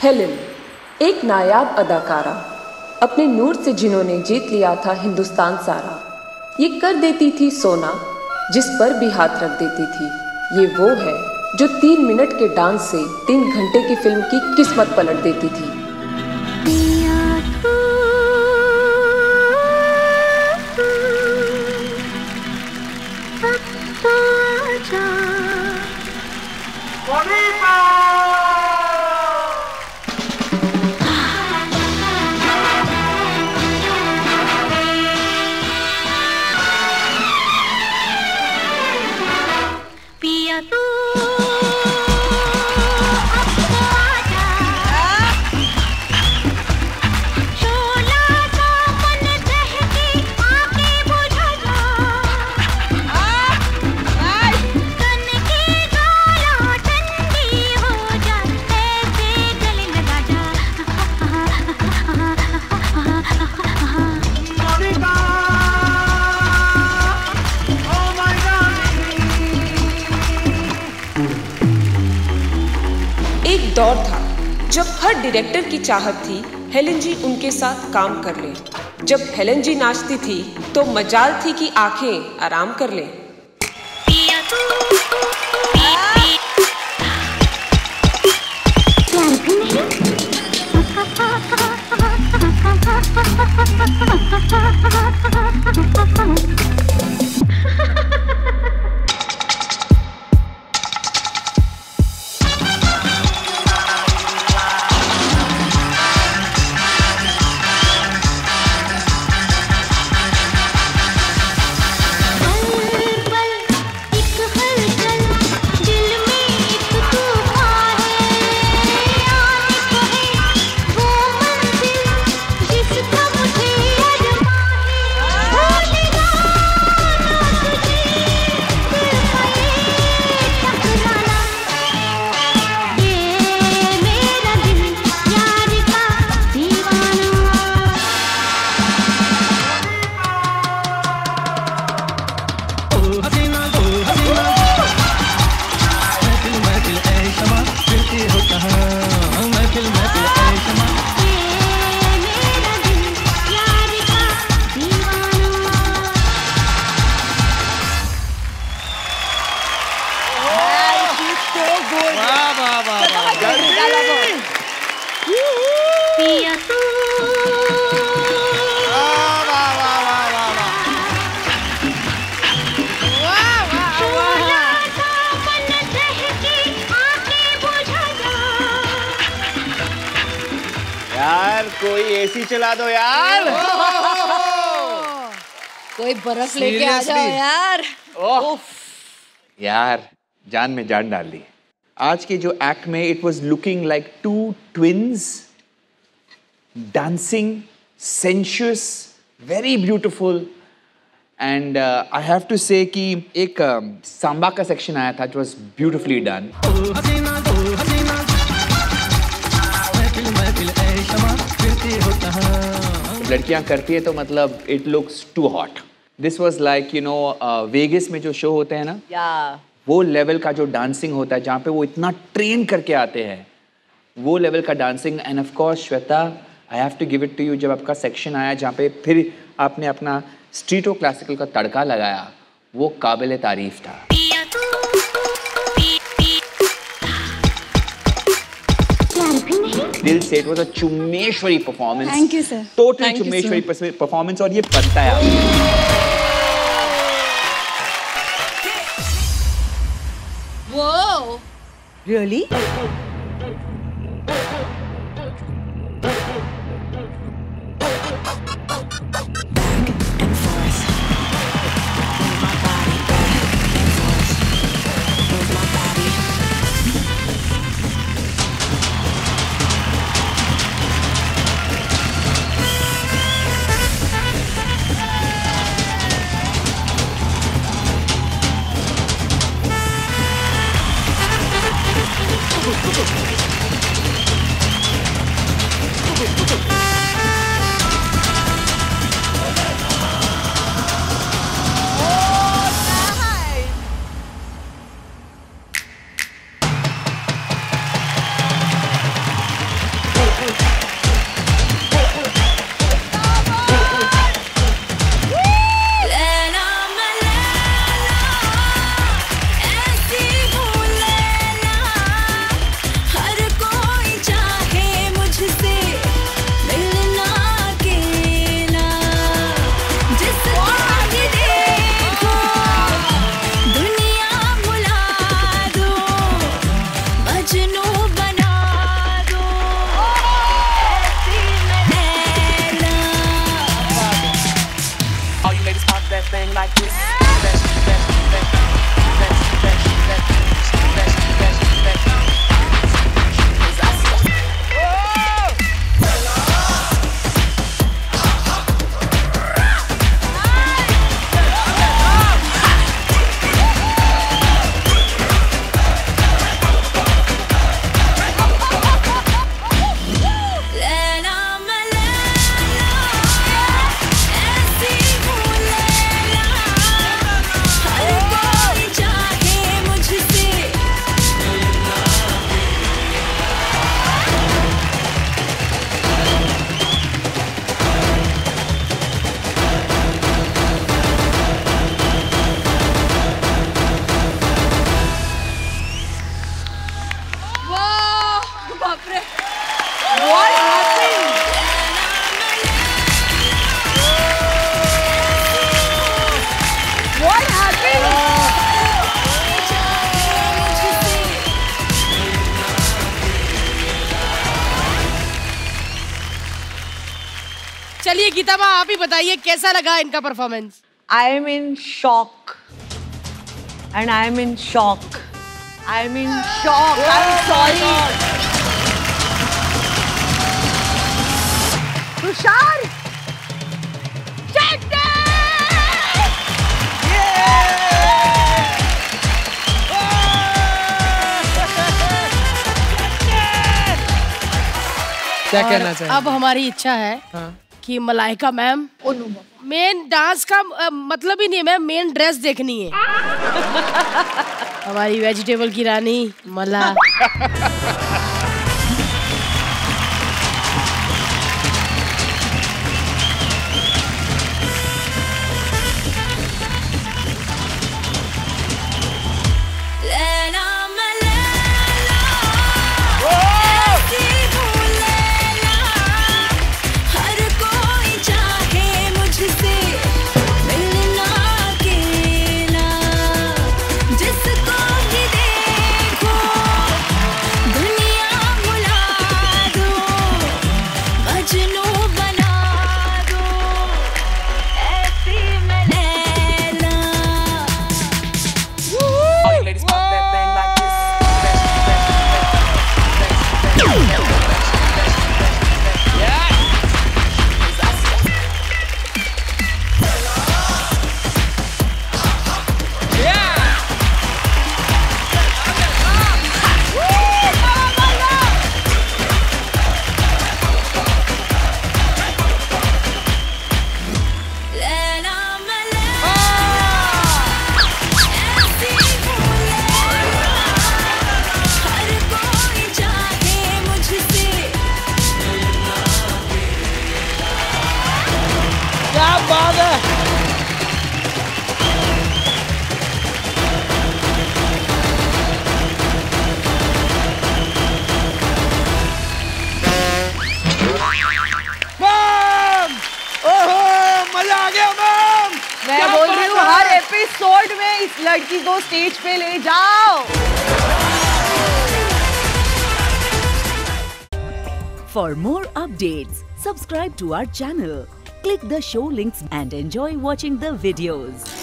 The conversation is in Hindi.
हेलेन, एक नायाब अदाकारा, अपने नूर से जिन्होंने जीत लिया था हिंदुस्तान सारा। ये कर देती थी सोना, जिस पर भी हाथ रख देती थी। ये वो है जो 3 मिनट के डांस से 3 घंटे की फिल्म की किस्मत पलट देती थी। एक दौर था जब हर डायरेक्टर की चाहत थी हेलेन जी उनके साथ काम कर ले। जब हेलेन जी नाचती थी तो मजाल थी कि आंखें आराम कर ले। यार कोई एसी चला दो यार। कोई बर्फ लेके आ जाओ यार। यार जान में जान डाल दी। आज के जो एक्ट में it was looking like 2 twins dancing, sensuous, very beautiful, and I have to say कि एक सांबा का सेक्शन आया था, it was beautifully done. लड़कियां करती है तो मतलब it looks too hot. This was like you know Vegas में जो शो होते हैं ना, वो लेवल का जो डांसिंग होता है जहाँ पे वो इतना ट्रेन करके आते हैं, वो लेवल का dancing. And of course Shweta, I have to give it to you, जब आपका सेक्शन आया जहाँ पे फिर आपने अपना स्ट्रीटो क्लासिकल का तड़का लगाया, वो काबिल तारीफ था। दिल से इट वाज अ चुम्मेश्वरी performance. Thank you sir. Totally चुम्मेश्वरी परफॉर्मेंस, और ये बनता है। Whoa! Really? गीता माँ आप ही बताइए कैसा लगा इनका performance? I am in shock. And I am in shock. I am in shock. I'm sorry. Tushar! क्या कहना चाहिए? अब हमारी इच्छा है कि मलाइका मैम मेन डांस का मतलब ही नहीं है मैम, मेन ड्रेस देखनी है। हमारी वेजिटेबल की रानी मला। मैं बोल रही हूँ हर एपिसोड में इस लड़की को स्टेज पे ले जाओ। For more updates, subscribe to our channel, click the show links and enjoy watching the videos.